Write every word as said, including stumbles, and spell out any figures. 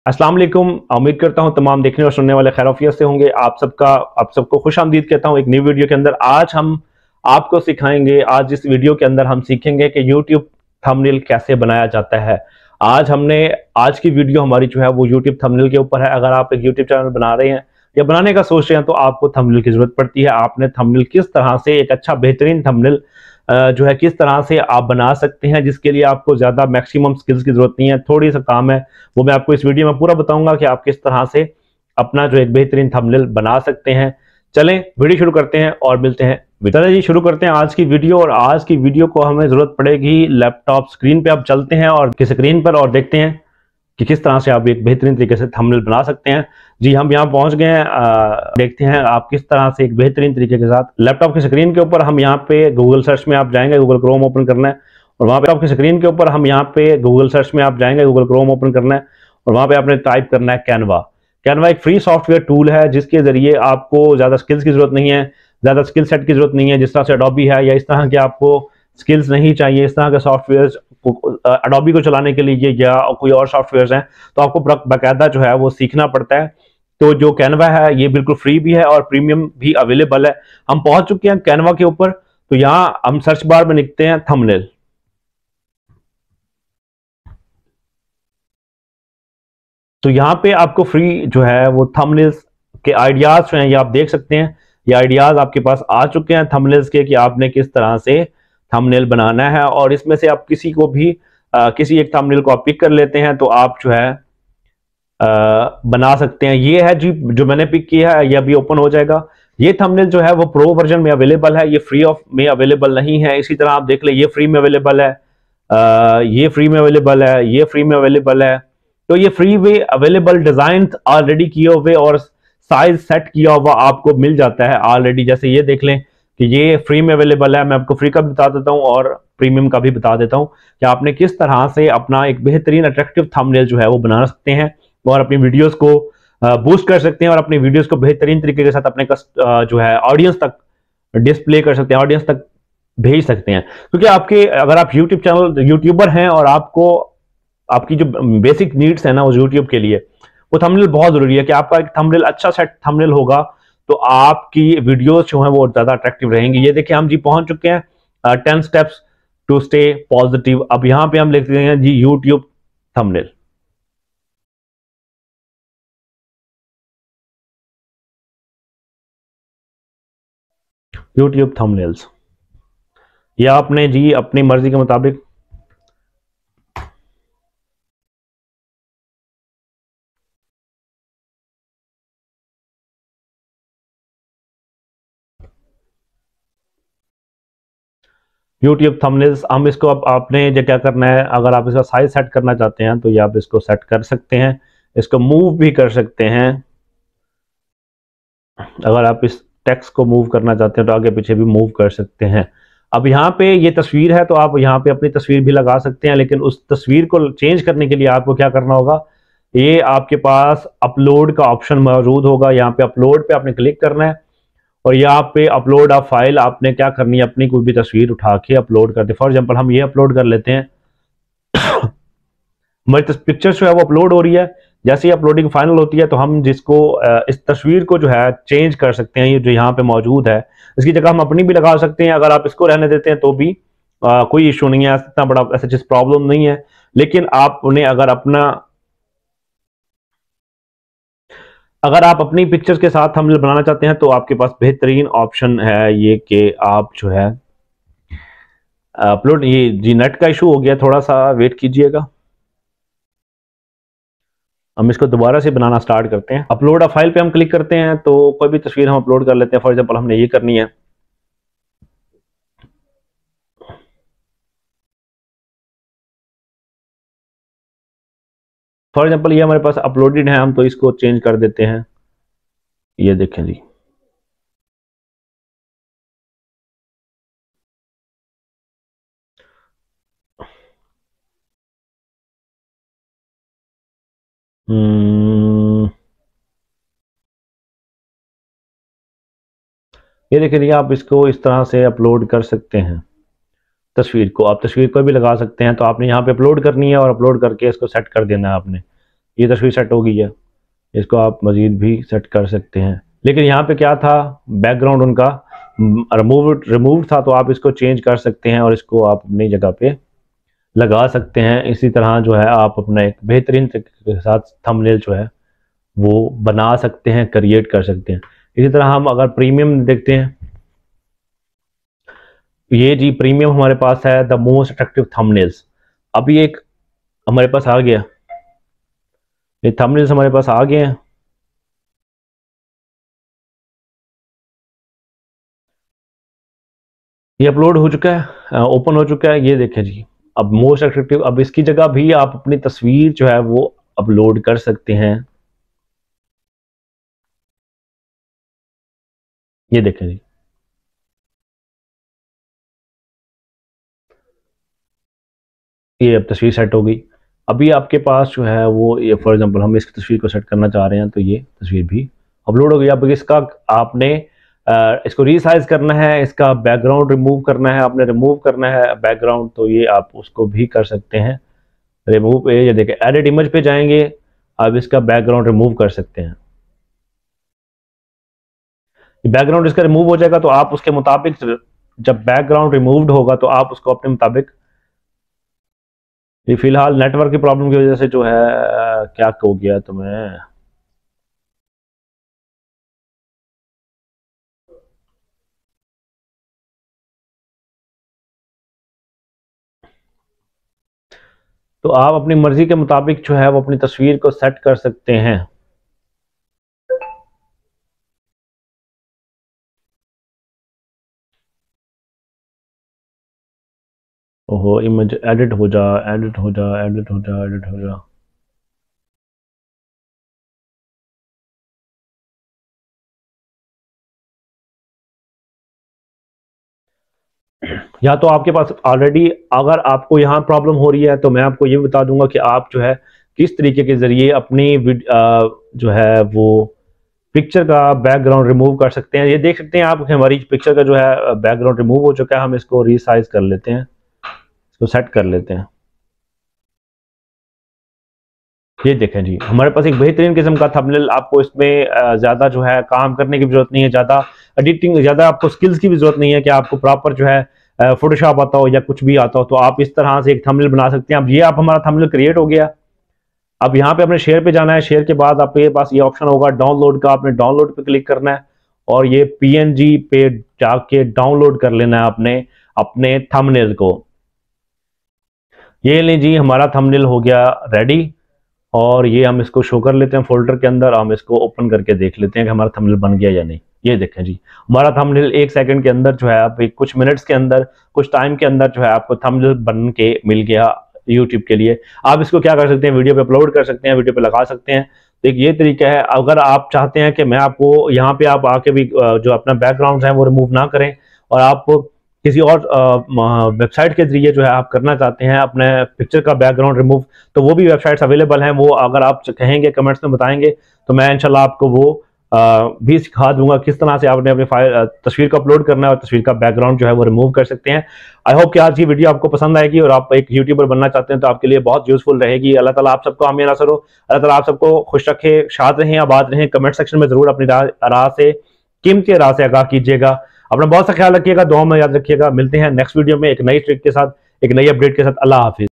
अस्सलाम वालेकुम। उम्मीद करता हूं तमाम देखने और सुनने वाले खैरियत से होंगे। आप सबका आप सबको खुश आमदीद कहता हूं एक न्यू वीडियो के अंदर। आज हम आपको सिखाएंगे, आज इस वीडियो के अंदर हम सीखेंगे कि यूट्यूब थंबनेल कैसे बनाया जाता है। आज हमने आज की वीडियो हमारी जो है वो यूट्यूब थंबनेल के ऊपर है। अगर आप एक यूट्यूब चैनल बना रहे हैं या बनाने का सोच रहे हैं तो आपको थंबनेल की जरूरत पड़ती है। आपने थंबनेल किस तरह से एक अच्छा बेहतरीन थंबनेल जो है किस तरह से आप बना सकते हैं, जिसके लिए आपको ज़्यादा मैक्सिमम स्किल्स की ज़रूरत नहीं है, थोड़ी सा काम है, वो मैं आपको इस वीडियो में पूरा बताऊंगा कि आप किस तरह से अपना जो एक बेहतरीन थंबनेल बना सकते हैं। चलें वीडियो शुरू करते हैं और मिलते हैं। चलिए जी शुरू करते हैं आज की वीडियो। और आज की वीडियो को हमें ज़रूरत पड़ेगी लैपटॉप स्क्रीन पे। आप चलते हैं और किस स्क्रीन पर और देखते हैं कि किस तरह से आप एक बेहतरीन तरीके से थंबनेल बना सकते हैं। जी हम यहाँ पहुंच गए हैं। देखते हैं आप किस तरह से एक बेहतरीन तरीके के साथ लैपटॉप की स्क्रीन के ऊपर हम यहाँ पे गूगल सर्च में आप जाएंगे, गूगल क्रोम ओपन करना है और वहाँ पे आपकी स्क्रीन के ऊपर हम यहाँ पे गूगल सर्च में आप जाएंगे, गूगल क्रोम ओपन करना है और वहाँ पे आपने टाइप करना है कैनवा। कैनवा एक फ्री सॉफ्टवेयर टूल है जिसके जरिए आपको ज़्यादा स्किल्स की जरूरत नहीं है, ज़्यादा स्किल सेट की जरूरत नहीं है। जिस तरह से अडोबी है या इस तरह के आपको स्किल्स नहीं चाहिए, इस तरह के सॉफ्टवेयर अडोबी को चलाने के लिए या कोई और सॉफ्टवेयर हैं तो आपको बाकायदा जो है वो सीखना पड़ता है। तो जो कैनवा है ये बिल्कुल फ्री भी है और प्रीमियम भी अवेलेबल है। हम पहुंच चुके हैं कैनवा के ऊपर। तो यहां हम सर्च बार में लिखते हैं थंबनेल। तो यहाँ पे आपको फ्री जो है वो थंबनेल्स के आइडियाज जो हैं ये आप देख सकते हैं। ये आइडियाज आपके पास आ चुके हैं थंबनेल्स के कि आपने किस तरह से थंबनेल बनाना है। और इसमें से आप किसी को भी आ, किसी एक थंबनेल को आप पिक कर लेते हैं तो आप जो है आ, बना सकते हैं। ये है जी जो मैंने पिक किया है, ये अभी ओपन हो जाएगा। ये थंबनेल जो है वो प्रो वर्जन में अवेलेबल है, ये फ्री ऑफ में अवेलेबल नहीं है। इसी तरह आप देख ले ये फ्री में अवेलेबल है, आ, ये फ्री में अवेलेबल है, ये फ्री में अवेलेबल है। तो ये free way available design already किए हुए और साइज सेट किया हुआ आपको मिल जाता है ऑलरेडी। जैसे ये देख लें कि ये फ्री में अवेलेबल है। मैं आपको फ्री का भी बता देता हूँ और प्रीमियम का भी बता देता हूँ कि आपने किस तरह से अपना एक बेहतरीन अट्रैक्टिव थंबनेल जो है वो बना सकते हैं और अपनी वीडियोस को बूस्ट कर सकते हैं और अपनी वीडियोस को बेहतरीन तरीके के साथ अपने जो है ऑडियंस तक डिस्प्ले कर सकते हैं, ऑडियंस तक भेज सकते हैं। क्योंकि आपके अगर आप यूट्यूब चैनल यूट्यूबर हैं और आपको आपकी जो बेसिक नीड्स है ना उस यूट्यूब के लिए वो थंबनेल बहुत जरूरी है कि आपका एक थंबनेल अच्छा सेट थंबनेल होगा तो आपकी वीडियोस जो है वो ज्यादा अट्रैक्टिव रहेंगी। ये देखिए हम जी पहुंच चुके हैं ten steps to stay positive. अब यहां पे हम लिखते हैं जी यूट्यूब थंबनेल। यूट्यूब थंबनेल्स ये आपने जी अपनी मर्जी के मुताबिक यूट्यूब थंबनेल्स हम इसको अब आपने जो क्या करना है, अगर आप इसका साइज सेट करना चाहते हैं तो ये आप इसको सेट कर सकते हैं, इसको मूव भी कर सकते हैं। अगर आप इस टेक्स्ट को मूव करना चाहते हैं तो आगे पीछे भी मूव कर सकते हैं। अब यहाँ पे ये तस्वीर है तो आप यहाँ पे अपनी तस्वीर भी लगा सकते हैं, लेकिन उस तस्वीर को चेंज करने के लिए आपको क्या करना होगा, ये आपके पास अपलोड का ऑप्शन मौजूद होगा। यहाँ पे अपलोड पे आपने क्लिक करना है और यहाँ पे अपलोड ऑफ फाइल आपने क्या करनी है, अपनी कोई भी तस्वीर उठा के अपलोड कर दे। फॉर एग्जांपल हम ये अपलोड कर लेते हैं। हमारी पिक्चर जो है वो अपलोड हो रही है। जैसे ही अपलोडिंग फाइनल होती है तो हम जिसको इस तस्वीर को जो है चेंज कर सकते हैं। ये जो यहाँ पे मौजूद है इसकी जगह हम अपनी भी लगा सकते हैं। अगर आप इसको रहने देते हैं तो भी आ, कोई इशू नहीं है, इतना बड़ा ऐसा चीज प्रॉब्लम नहीं है। लेकिन आपने अगर अपना अगर आप अपनी पिक्चर्स के साथ थंबनेल बनाना चाहते हैं तो आपके पास बेहतरीन ऑप्शन है ये कि आप जो है अपलोड, ये जी नेट का इशू हो गया, थोड़ा सा वेट कीजिएगा। हम इसको दोबारा से बनाना स्टार्ट करते हैं। अपलोड अ फाइल पे हम क्लिक करते हैं तो कोई भी तस्वीर हम अपलोड कर लेते हैं। फॉर एग्जांपल हमने ये करनी है। फॉर एग्जांपल ये हमारे पास अपलोडेड है, हम तो इसको चेंज कर देते हैं। ये देखें जी, हम्म ये देखिए आप इसको इस तरह से अपलोड कर सकते हैं। तस्वीर को आप तस्वीर को भी लगा सकते हैं। तो आपने यहाँ पे अपलोड करनी है और अपलोड करके इसको सेट कर देना है आपने। ये तस्वीर सेट हो गई है, इसको आप मजीद भी सेट कर सकते हैं। लेकिन यहाँ पे क्या था, बैकग्राउंड उनका रिमूव रिमूव था, तो आप इसको चेंज कर सकते हैं और इसको आप अपनी जगह पे लगा सकते हैं। इसी तरह जो है आप अपना एक बेहतरीन तरीके के साथ थंबनेल जो है वो बना सकते हैं, क्रिएट कर सकते हैं। इसी तरह हम अगर प्रीमियम देखते हैं, ये जी प्रीमियम हमारे पास है, द मोस्ट अट्रैक्टिव थंबनेल्स। अभी एक हमारे पास आ गया, ये थंबनेल्स हमारे पास आ गए हैं। ये अपलोड हो चुका है, ओपन हो चुका है, ये देखें जी। अब मोस्ट अट्रैक्टिव, अब इसकी जगह भी आप अपनी तस्वीर जो है वो अपलोड कर सकते हैं। ये देखें जी, ये अब तस्वीर सेट हो गई। अभी आपके पास जो है वो, ये फॉर एग्जांपल हम इस तस्वीर को सेट करना चाह रहे हैं, तो ये तस्वीर भी अपलोड हो गई। अब इसका आपने आ, इसको रीसाइज करना है, इसका बैकग्राउंड रिमूव करना है, आपने रिमूव करना है बैकग्राउंड, तो ये आप उसको भी कर सकते हैं। रिमूव पे ये देखें, एडिट इमेज पे जाएंगे, आप इसका बैकग्राउंड रिमूव कर सकते हैं। बैकग्राउंड इसका रिमूव हो जाएगा, तो आप उसके मुताबिक, जब बैकग्राउंड रिमूव्ड होगा तो आप उसको अपने मुताबिक, ये फिलहाल नेटवर्क की प्रॉब्लम की वजह से जो है क्या हो गया तुम्हें, तो आप अपनी मर्जी के मुताबिक जो है वो अपनी तस्वीर को सेट कर सकते हैं। ओहो, इमेज एडिट हो जा, एडिट हो जा, एडिट हो जा, एडिट हो जा। या तो आपके पास ऑलरेडी, अगर आपको यहाँ प्रॉब्लम हो रही है तो मैं आपको ये बता दूंगा कि आप जो है किस तरीके के जरिए अपनी आ, जो है वो पिक्चर का बैकग्राउंड रिमूव कर सकते हैं। ये देख सकते हैं आप, हमारी पिक्चर का जो है बैकग्राउंड रिमूव हो चुका है। हम इसको रीसाइज कर लेते हैं, इसको सेट कर लेते हैं। ये देखें जी, हमारे पास एक बेहतरीन किस्म का थंबनेल। आपको इसमें ज़्यादा जो है काम करने की भी जरूरत नहीं है, ज़्यादा एडिटिंग, ज़्यादा आपको स्किल्स की भी जरूरत नहीं है कि आपको प्रॉपर जो है फोटोशॉप आता हो या कुछ भी आता हो, तो आप इस तरह से एक थंबनेल बना सकते हैं। अब ये आप हमारा थंबनेल क्रिएट हो गया। अब यहाँ पे अपने शेयर पे जाना है, शेयर के बाद आपके पास ये ऑप्शन होगा डाउनलोड का, आपने डाउनलोड पे क्लिक करना है और ये पीएनजी पे जाके डाउनलोड कर लेना है आपने अपने थंबनेल को। ये लें जी, हमारा थंबनेल हो गया रेडी, और ये हम इसको शो कर लेते हैं फोल्डर के अंदर। हम इसको ओपन करके देख लेते हैं कि हमारा थंबनेल बन गया या नहीं। ये देखें जी, हमारा थंबनेल एक सेकंड के अंदर जो है, आप एक कुछ मिनट्स के अंदर, कुछ टाइम के अंदर जो है आपको थंबनेल बन के मिल गया यूट्यूब के लिए। आप इसको क्या कर सकते हैं, वीडियो पे अपलोड कर सकते हैं, वीडियो पे लगा सकते हैं। तो एक ये तरीका है। अगर आप चाहते हैं कि मैं आपको यहाँ पे आप आके भी जो अपना बैकग्राउंड है वो रिमूव ना करें, और आप किसी और वेबसाइट के जरिए जो है आप करना चाहते हैं अपने पिक्चर का बैकग्राउंड रिमूव, तो वो भी वेबसाइट्स अवेलेबल हैं। वो अगर आप कहेंगे, कमेंट्स में बताएंगे, तो मैं इंशाल्लाह आपको वो आ, भी सिखा दूंगा किस तरह से आपने अपनी फाइल तस्वीर को अपलोड करना है और तस्वीर का बैकग्राउंड जो है वो रिमूव कर सकते हैं। आई होप कि आज की वीडियो आपको पसंद आएगी और आप एक यूट्यूबर बनना चाहते हैं तो आपके लिए बहुत यूजफुल रहेगी। अल्लाह ताला आप सबको आमीन नासर हो। अल्लाह ताला आप सबको खुश रखे, शाद रहें, आबाद रहें। कमेंट सेक्शन में जरूर अपनी राह से, कीमती राह से आगाह कीजिएगा। अपना बहुत सा ख्याल रखिएगा, दुआ में याद रखिएगा। मिलते हैं नेक्स्ट वीडियो में एक नई ट्रिक के साथ, एक नई अपडेट के साथ। अल्लाह हाफिज।